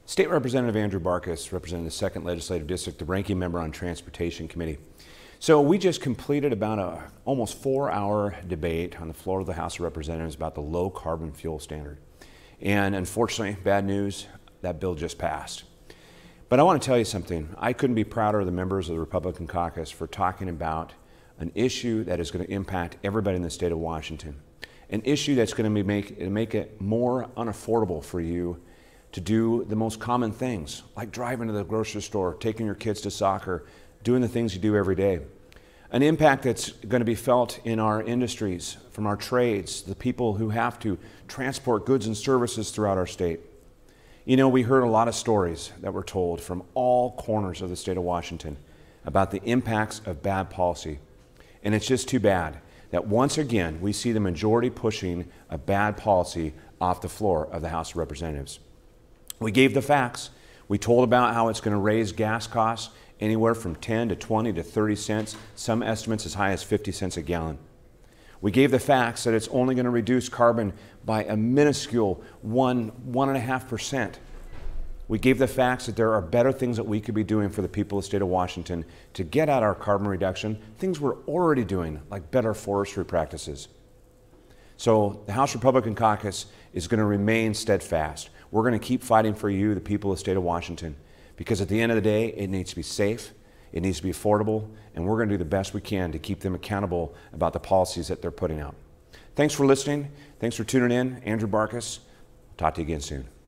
State Representative Andrew Barkis, representing the 2nd Legislative District, the ranking member on Transportation Committee. So we just completed about a almost 4-hour debate on the floor of the House of Representatives about the low carbon fuel standard. And unfortunately, bad news, that bill just passed. But I want to tell you something. I couldn't be prouder of the members of the Republican caucus for talking about an issue that is going to impact everybody in the state of Washington. An issue that's going to make it more unaffordable for you to do the most common things, like driving to the grocery store, taking your kids to soccer, doing the things you do every day. An impact that's going to be felt in our industries, from our trades, the people who have to transport goods and services throughout our state. You know, we heard a lot of stories that were told from all corners of the state of Washington about the impacts of bad policy. And it's just too bad that once again we see the majority pushing a bad policy off the floor of the House of Representatives. We gave the facts. We told about how it's going to raise gas costs anywhere from 10 to 20 to 30 cents, some estimates as high as 50 cents a gallon. We gave the facts that it's only going to reduce carbon by a minuscule 1.5%. We gave the facts that there are better things that we could be doing for the people of the state of Washington to get at our carbon reduction, things we're already doing, like better forestry practices. So the House Republican Caucus is going to remain steadfast. We're going to keep fighting for you, the people of the state of Washington, because at the end of the day, it needs to be safe, it needs to be affordable, and we're going to do the best we can to keep them accountable about the policies that they're putting out. Thanks for listening. Thanks for tuning in. Andrew Barkis. Talk to you again soon.